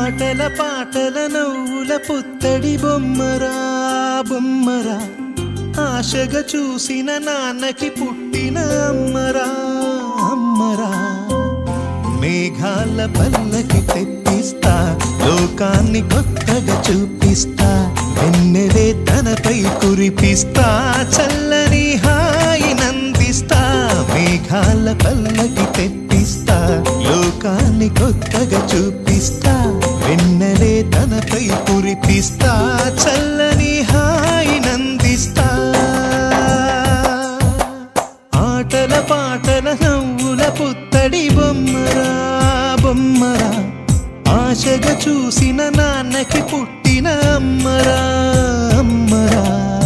ఆటల పాటల నవ్వుల పుత్తడి బొమ్మరా బొమ్మరా, ఆశగా చూసిన నాన్నకి పుట్టిన అమ్మరా అమ్మరా. మేఘాల పల్లకి తెప్పిస్తా, లోకాన్ని కొత్తగా చూపిస్తా, వెన్నెలే తనపై కురిపిస్తా, చల్లని హాయి నందిస్తా. మేఘాల పల్లకి తెప్పిస్తా, లోకాన్ని కొత్తగా చూపిస్తా, వెన్నెలే తనపై కురిపిస్తా, చల్లని హాయి నందిస్తా. ఆటల పాటల నవ్వుల పుత్తడి బొమ్మరా బొమ్మరా, ఆశగా చూసిన నాన్నకి పుట్టిన అమ్మరా అమ్మరా.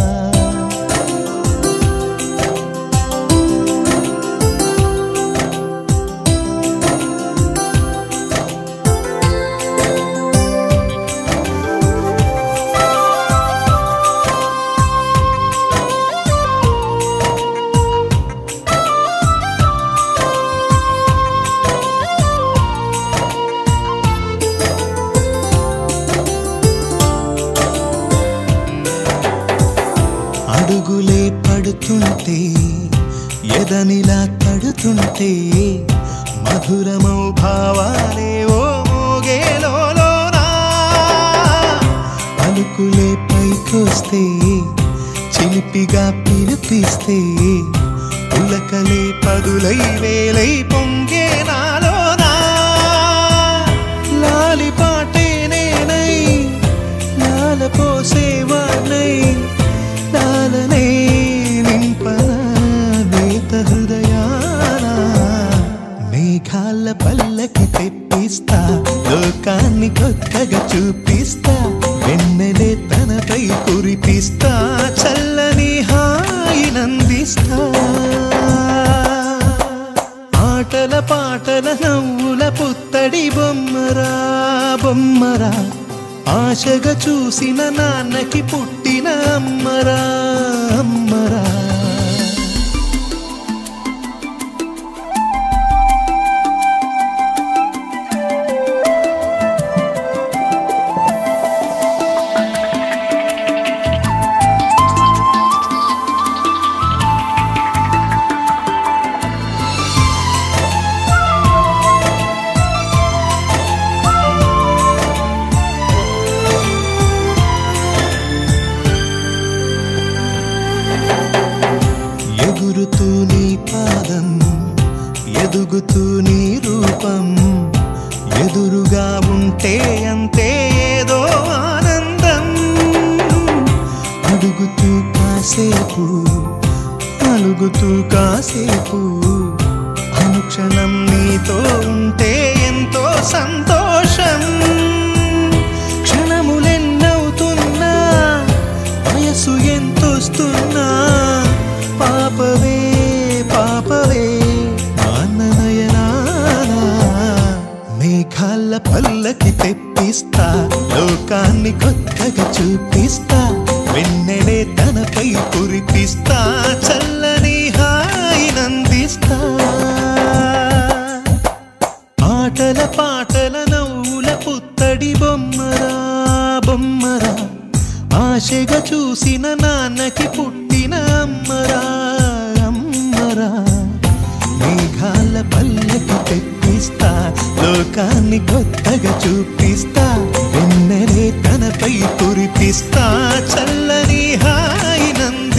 అడుగులే పడుతుంటే ఎదనిలా తడుతుంటే, మధురమౌ భావాలే ఓ మోగేలోనా. పలుకులే పైకొస్తే చిలిపిగా పిలిపిస్తే, ఉలకలే పదులై వేలై పొంగే నాలోనా. లాలి పాటే నేనై లాల పోసేవాణ్ణై, లాలనే నింపన నేత హృదయాన. మేఘాల పల్లకి తెప్పిస్తా, లోకాన్ని కొత్తగా చూపిస్తా, వెన్నెలే తనపై కురిపిస్తా, చల్లని హాయి నందిస్తా. ఆటల పాటల నవ్వుల పుత్తడి బొమ్మరా బొమ్మరా, ఆశగా చూసిన నాన్నకి పుట్టిన అమ్మరా అమ్మరా. ఎగురుతూ నీ పాదం, ఎదుగుతూ నీ రూపం, ఎదురుగా ఉంటే అంతే ఏదో ఆనందం. అడుగుతూ కాసేపు, అలుగుతూ కాసేపు, అనుక్షణం నీతో ఉంటే ఎంతో సంతోషం. క్షణములెన్నవుతున్నా, వయసు ఎంతొస్తున్నా, పాపవే పాపవే నాన్ననయనానా. మేఘాల పల్లకి తెప్పిస్తా, లోకాన్ని కొత్తగా చూపిస్తా, వెన్నెలే తనపై కురిపిస్తా, చల్లని హాయి నందిస్తా. ఆటల పాటల నవ్వుల పుత్తడి బొమ్మరా బొమ్మరా, ఆశగా చూసిన నాన్నకి పుట్టిన అమ్మరా అమ్మరా. మేఘాల పల్లకి తెప్పిస్తా, లోకాన్ని కొత్తగా చూపిస్తా, వెన్నెలే తనపై కురిపిస్తా, చల్లని హాయి నందిస్తా.